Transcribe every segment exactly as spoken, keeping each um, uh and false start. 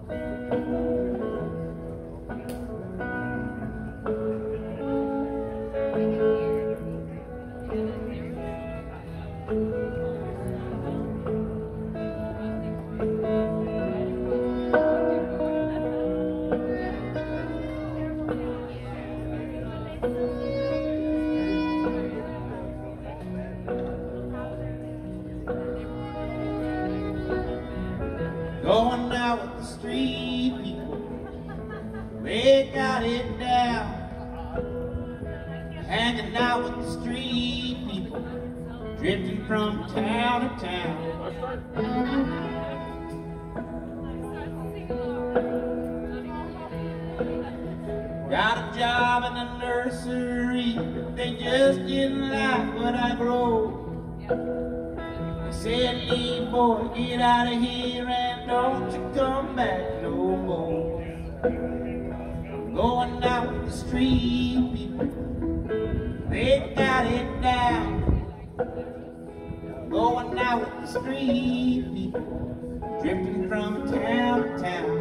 Going out with the street people, they got it down. Hanging out with the street people, drifting from town to town. Got a job in the nursery, but they just didn't like what I grow. They said, "Leave, boy, get out of here and don't you come back no more." Going out with the street people, they got it down. Going out with the street people, drifting from town to town.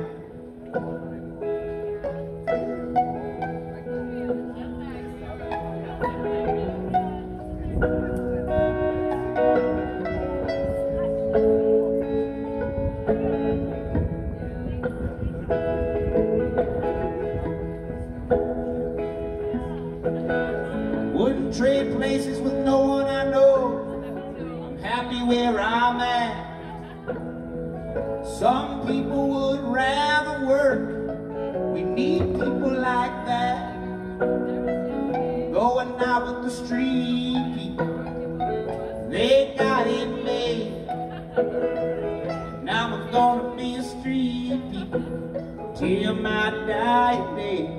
Wouldn't trade places with no one I know. I'm happy where I'm at. Some people would rather work. We need people like that. Going out with the street people, they got it made. Now I'm gonna be a street people till my dying day.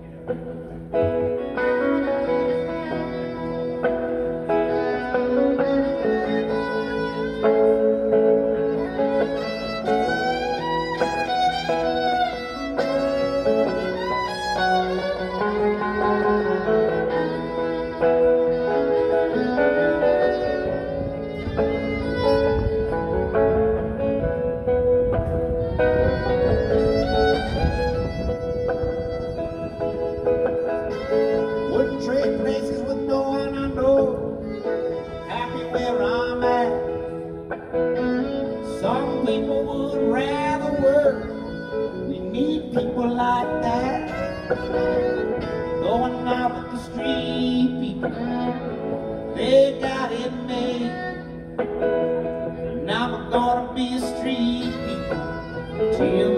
Wouldn't trade places with no one I know. Happy where I'm at. Some people would rather work. We need people like that. Going out with the street people, they got it made. Now I'm gonna be a street people till